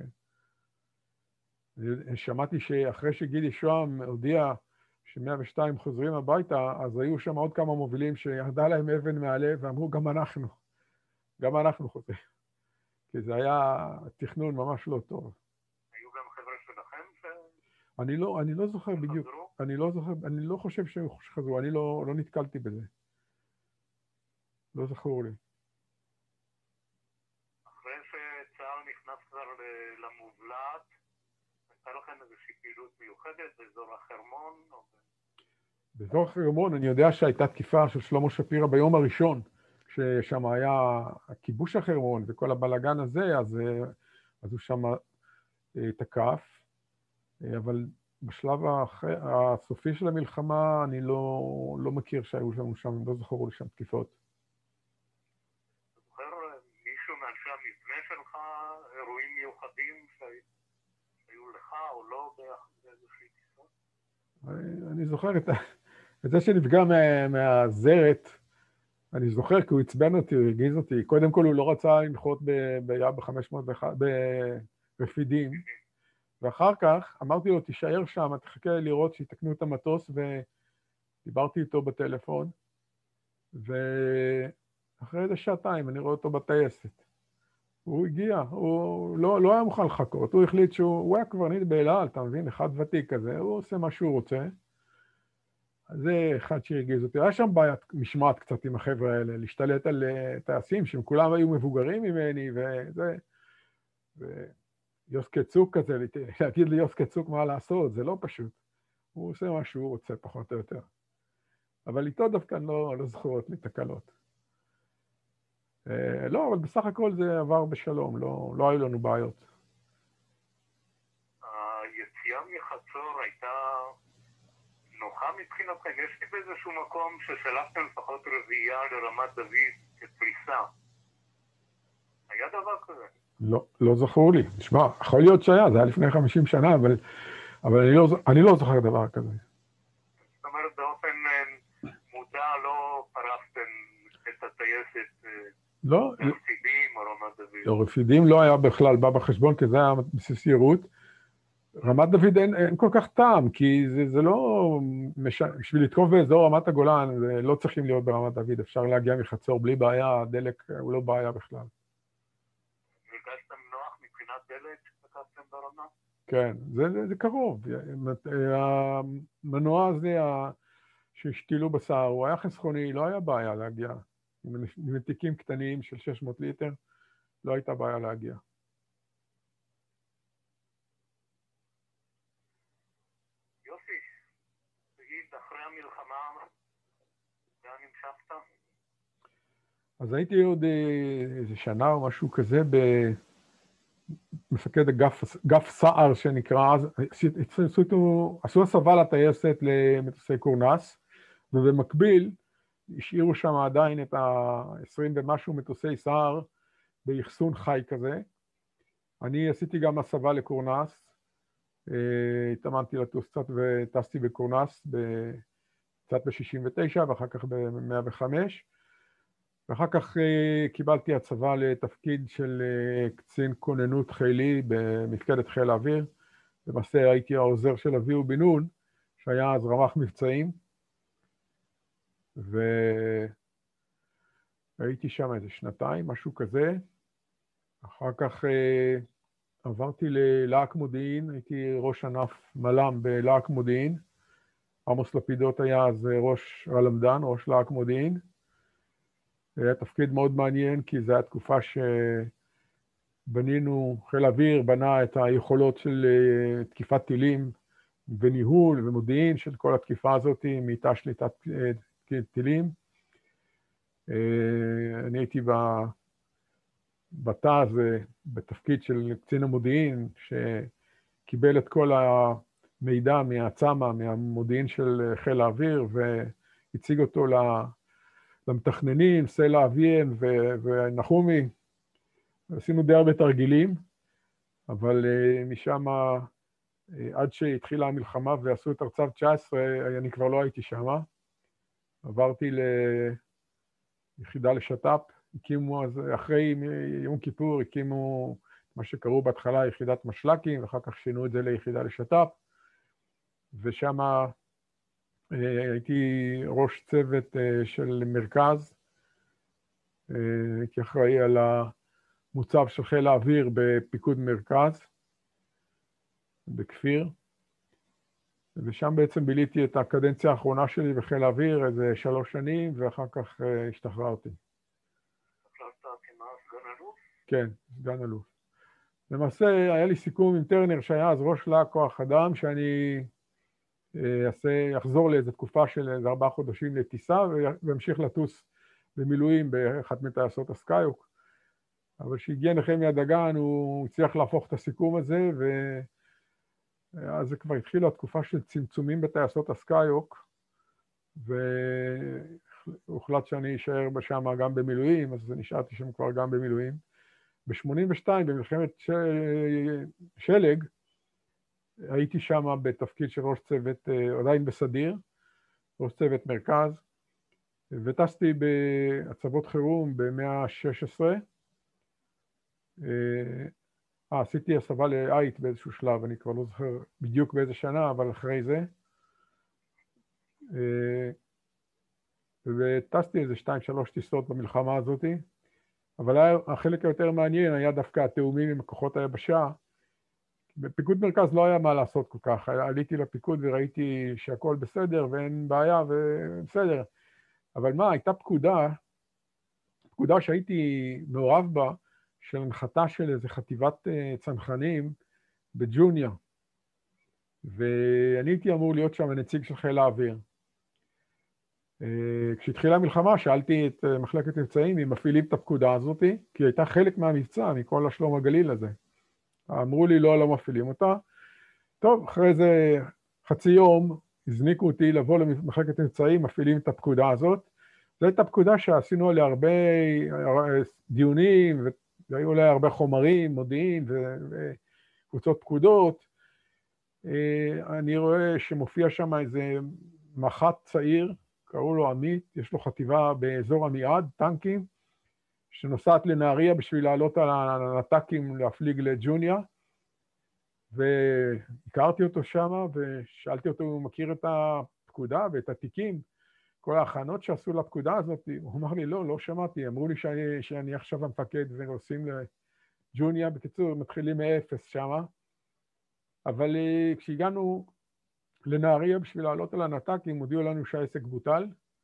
שמעתי שאחרי שגידי שוהם הודיע ש-מאה ושתיים חוזרים הביתה, אז היו שם עוד כמה מובילים שירדה להם אבן מהלב, ואמרו, גם אנחנו, גם אנחנו חוזרים. כי זה היה תכנון ממש לא טוב. היו גם חבר'ה שלכם ש... אני לא, אני לא זוכר בדיוק. אני לא זוכר, אני לא חושב שחזרו, אני לא, לא נתקלתי בזה. לא זכור לי. אחרי שצה"ל נכנס כבר למובלעת, הייתה לכם איזושהי פעילות מיוחדת באזור החרמון? או... באזור החרמון אני יודע שהייתה תקיפה של שלמה שפירא ביום הראשון, כששם היה הכיבוש החרמון וכל הבלגן הזה, אז, אז הוא שם תקף, אבל בשלב הסופי של המלחמה אני לא, לא מכיר שהיו לנו שם, לא זכרו לי שם תקיפות. אתה זוכר מישהו מאנשי המבנה שלך, אירועים מיוחדים שהיו לך או לא באיזושהי טיסות? אני זוכר את, את זה שנפגע מה, מהזרת, אני זוכר כי הוא עצבן אותי, הוא הרגיז אותי. קודם כל הוא לא רצה לנחות ביעד ב-חמש מאות ואחת, ברפידים, ואחר כך אמרתי לו, תישאר שם, תחכה לראות שיתקנו את המטוס, ודיברתי איתו בטלפון, ו... אחרי איזה שעתיים אני רואה אותו בטייסת. הוא הגיע, הוא לא, לא היה מוכן לחכות, הוא החליט שהוא, הוא היה קברניט באל על, אתה מבין, אחד ותיק כזה, הוא עושה מה שהוא רוצה. אז זה אחד שהרגיז אותי. היה שם בעיית משמעת קצת עם החבר'ה האלה, להשתלט על טייסים שהם כולם היו מבוגרים ממני, וזה, ויוסקה צוק כזה, להגיד לי יוסקה צוק מה לעשות, זה לא פשוט. הוא עושה מה שהוא רוצה, פחות או יותר. אבל איתו דווקא לא, לא זכורות לי תקלות. לא, אבל בסך הכל זה עבר בשלום, לא, לא היו לנו בעיות. היציאה מחצור הייתה נוחה מבחינתכם? יש לי באיזשהו מקום ששלחתם לפחות רביעייה לרמת דוד כפריסה. היה דבר כזה? לא, לא זכור לי. תשמע, יכול להיות שהיה, זה היה לפני חמישים שנה, אבל, אבל אני, לא, אני לא זוכר דבר כזה. זאת אומרת, באופן מודע לא פרסתם את הטייסת לא, רפידים או רמת דוד? לא, רפידים לא היה בכלל בא בחשבון, כי זה היה בסיס יירוט. רמת דוד אין, אין כל כך טעם, כי זה, זה לא... מש... בשביל לתקוף באזור רמת הגולן, זה לא צריכים להיות ברמת דוד, אפשר להגיע מחצור בלי בעיה, דלק הוא לא בעיה בכלל. הרגשתם נוח מבחינת דלק שתקפתם ברמה? כן, זה, זה, זה קרוב. המנוע הזה שהשתילו בשר, הוא היה חסכוני, לא היה בעיה להגיע. עם נתיקים קטנים של שש מאות ליטר, לא הייתה בעיה להגיע. יופי, תגיד, אחרי המלחמה, לאן המשכת? אז הייתי עוד איזה שנה או משהו כזה במפקד אגף סער שנקרא, אז עשו, עשו הסבה לטייסת למטוסי קורנס, ובמקביל השאירו שם עדיין את ה-עשרים ומשהו מטוסי סער ביחסון חי כזה. אני עשיתי גם הסבה לקורנס, התאמנתי לטוס קצת וטסתי בקורנס, קצת ב-שישים ותשע ואחר כך ב-מאה וחמש, ואחר כך קיבלתי הצבה לתפקיד של קצין כוננות חילי במפקדת חיל האוויר. למעשה הייתי העוזר של אביהו בן נון, שהיה אז רמ"ח מבצעים, והייתי שם איזה שנתיים, משהו כזה. אחר כך עברתי ללהק מודיעין, הייתי ראש ענף מל"מ בלהק מודיעין. עמוס לפידות היה אז ראש רלמדן, ראש להק מודיעין. זה היה תפקיד מאוד מעניין, כי זו הייתה תקופה שבנינו, חיל האוויר בנה את היכולות של תקיפת טילים וניהול ומודיעין של כל התקיפה הזאת, מאיתה שליטת טילים. אני הייתי בתא הזה, בתפקיד של קצין המודיעין, שקיבל את כל המידע מהצמ"ה, מהמודיעין של חיל האוויר, והציג אותו למתכננים, סלע אביהם ונחומי. עשינו די הרבה תרגילים, אבל משם, עד שהתחילה המלחמה ועשו את הרצב תשע עשרה, אני כבר לא הייתי שם. עברתי ליחידה לשת"פ, הקימו אז, אחרי יום כיפור, הקימו מה שקראו בהתחלה יחידת משל"קים, ואחר כך שינו את זה ליחידה לשת"פ, ושם הייתי ראש צוות של מרכז, הייתי אחראי על המוצב של חיל האוויר בפיקוד מרכז, בכפיר, ושם בעצם ביליתי את הקדנציה האחרונה שלי בחיל האוויר, איזה שלוש שנים, ואחר כך השתחררתי. השתחררת כמה סגן אלוף? כן, סגן אלוף. למעשה היה לי סיכום עם טרנר, שהיה אז ראש להק כוח אדם, שאני אחזור לאיזו תקופה של איזה ארבעה חודשים לטיסה, והמשיך לטוס במילואים באחת מטייסות הסקאיוק. אבל כשהגיע נחמיה דגן, הוא הצליח להפוך את הסיכום הזה, ואז זה כבר התחילה התקופה של צמצומים בטייסות הסקאיוק, והוחלט שאני אשאר בשם גם במילואים, אז נשארתי שם כבר גם במילואים. ב-שמונים ושתיים, במלחמת שלג, הייתי שם בתפקיד של ראש צוות, עדיין בסדיר, ראש צוות מרכז, וטסתי בהצבות חירום ב-מאה ה-שש עשרה. אה, עשיתי הסבה לעית באיזשהו שלב, אני כבר לא זוכר בדיוק באיזה שנה, אבל אחרי זה. וטסתי איזה שתיים, שלוש טיסות במלחמה הזאת, אבל החלק היותר מעניין היה דווקא התאומים עם כוחות היבשה. בפיקוד מרכז לא היה מה לעשות כל כך, עליתי לפיקוד וראיתי שהכל בסדר ואין בעיה ובסדר. אבל מה, הייתה פקודה, פקודה שהייתי מעורב בה, של הנחתה של איזו חטיבת צנחנים בג'וניה. ואני הייתי אמור להיות שם הנציג של חיל האוויר. כשהתחילה המלחמה, שאלתי את מחלקת מבצעים אם מפעילים את הפקודה הזאת, כי היא הייתה חלק מהמבצע, מכל השלום הגליל הזה. אמרו לי, לא, לא מפעילים אותה. טוב, אחרי זה חצי יום, הזניקו אותי לבוא למחלקת מבצעים, מפעילים את הפקודה הזאת. זו הייתה פקודה שעשינו עליה הרבה דיונים, והיו עליה הרבה חומרים, מודיעין וקבוצות פקודות. אני רואה שמופיע שם איזה מח"ט צעיר, קראו לו עמית, יש לו חטיבה באזור עמיעד, טנקים, שנוסעת לנהריה בשביל לעלות על הנת"קים להפליג לג'וניה, והכרתי אותו שם, ושאלתי אותו אם הוא מכיר את הפקודה ואת התיקים, כל ההכנות שעשו לפקודה הזאת. הוא אמר לי, לא, לא שמעתי, אמרו לי שאני, שאני עכשיו המפקד ועושים לג'וניה, בקיצור, מתחילים מאפס שם, אבל כשהגענו לנהריה בשביל לעלות על הנת"קים, הודיעו לנו שהעסק בוטל,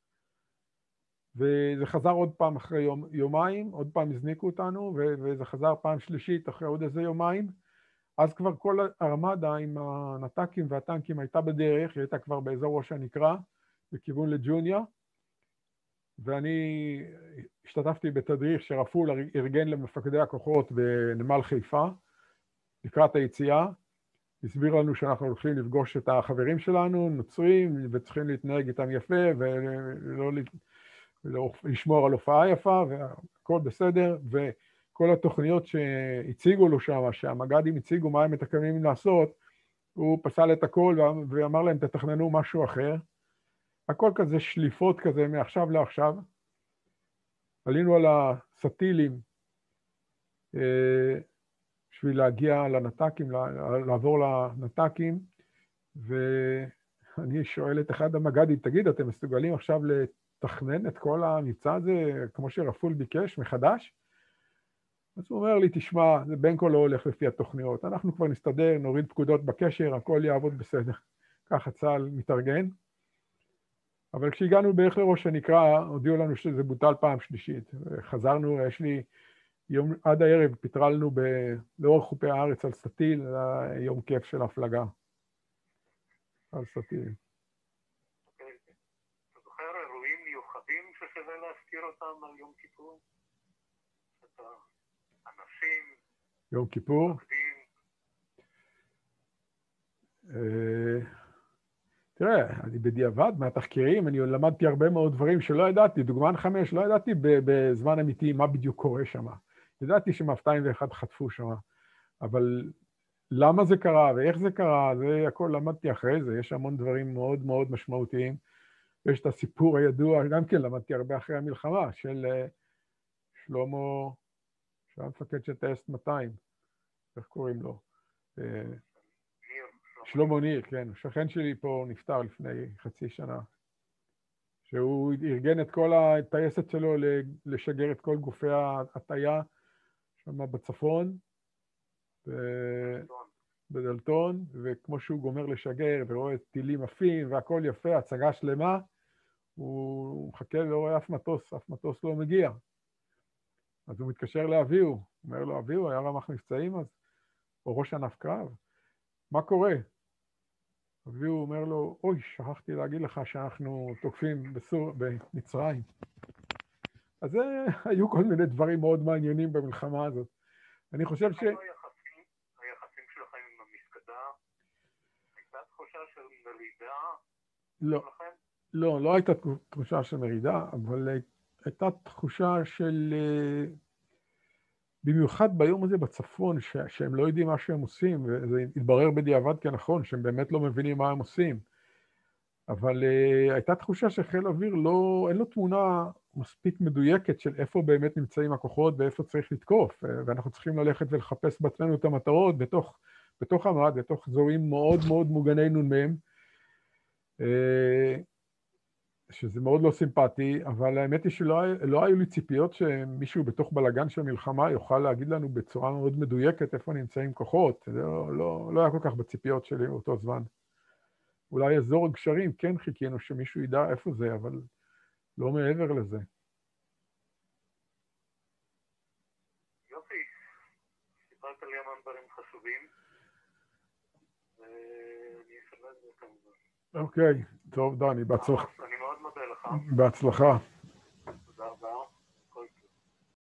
וזה חזר עוד פעם אחרי יום, יומיים, עוד פעם הזניקו אותנו, וזה חזר פעם שלישית אחרי עוד איזה יומיים. אז כבר כל הרמדה עם הנת"קים והטנקים הייתה בדרך, היא הייתה כבר באזור ראש הנקרה, בכיוון לג'וניה, ואני השתתפתי בתדריך שרפול ארגן למפקדי הכוחות בנמל חיפה, לקראת היציאה, הסביר לנו שאנחנו הולכים לפגוש את החברים שלנו, נוצרים, וצריכים להתנהג איתם יפה, ולא לשמור על הופעה יפה, והכל בסדר, וכל התוכניות שהציגו לו שם, שהמג"דים הציגו מה הם מתכוונים לעשות, הוא פסל את הכל ואמר להם, תתכננו משהו אחר. הכל כזה שליפות כזה מעכשיו לעכשיו. עלינו על הסטילים, בשביל להגיע לנת"קים, לעבור לנת"קים, ואני שואל את אחד המג"דים, תגיד, אתם מסוגלים עכשיו לתכנן את כל המבצע הזה, כמו שרפול ביקש, מחדש? אז הוא אומר לי, תשמע, זה בין כה לא הולך לפי התוכניות, אנחנו כבר נסתדר, נוריד פקודות בקשר, הכל יעבוד בסדר. ככה צה"ל מתארגן. אבל כשהגענו בערך לראש הנקרה, הודיעו לנו שזה בוטל פעם שלישית. חזרנו, יש לי יום, עד הערב פטרלנו ב, לאורך חופי הארץ על סטיל, יום כיף של הפלגה. על סטיל. אתה זוכר אירועים מיוחדים ששווה להזכיר אותם על יום כיפור? אתה אנשים, יום כיפור? מקדים. תראה, אני בדיעבד מהתחקירים, אני למדתי הרבה מאוד דברים שלא ידעתי, דוגמן חמש, לא ידעתי בזמן אמיתי מה בדיוק קורה שם. ידעתי שמאתיים ואחת חטפו שם, אבל למה זה קרה ואיך זה קרה, זה הכל למדתי אחרי זה, יש המון דברים מאוד מאוד משמעותיים. יש את הסיפור הידוע, גם כן למדתי הרבה אחרי המלחמה, של שלמה, שהיה מפקד של טייסת מאתיים, איך קוראים לו? שלמה ניר, כן, שכן שלי פה נפטר לפני חצי שנה, שהוא ארגן את כל הטייסת שלו לשגר את כל גופי ההטיה, שם בצפון, בדלתון, וכמו שהוא גומר לשגר ורואה טילים עפים והכל יפה, הצגה שלמה, הוא מחכה ולא רואה אף מטוס, אף מטוס לא מגיע. אז הוא מתקשר לאביהו, הוא אומר לו, אביהו, היה רמ"ח מבצעים אז, או ראש ענף קרב, מה קורה? אביהו אומר לו, אוי, שכחתי להגיד לך שאנחנו תוקפים בסור, במצרים. אז זה, היו כל מיני דברים מאוד מעניינים במלחמה הזאת. אני חושב ש... היחסים, היחסים שלכם עם המפקדה, הייתה תחושה של מרידה? לא, שלכם? לא, לא הייתה תחושה של מרידה, אבל הייתה תחושה של... במיוחד ביום הזה בצפון, ש... שהם לא יודעים מה שהם עושים, וזה התברר בדיעבד כנכון, שהם באמת לא מבינים מה הם עושים. אבל uh, הייתה תחושה שחיל אוויר לא, אין לו תמונה מספיק מדויקת של איפה באמת נמצאים הכוחות ואיפה צריך לתקוף, ואנחנו צריכים ללכת ולחפש בעצמנו את המטרות בתוך, בתוך המד, בתוך אזורים מאוד מאוד מוגני נ"מ. Uh, שזה מאוד לא סימפטי, אבל האמת היא שלא לא היו לי ציפיות שמישהו בתוך בלגן של מלחמה יוכל להגיד לנו בצורה מאוד מדויקת איפה נמצאים כוחות. זה לא, לא, לא היה כל כך בציפיות שלי באותו זמן. אולי אזור הגשרים, כן חיכינו שמישהו ידע איפה זה, אבל לא מעבר לזה. יופי, סיפרת לי המון דברים חשובים, ואני אשמח את זה כמובן. אוקיי, טוב דני, בהצלחה. אני מאוד מודה לך. בהצלחה.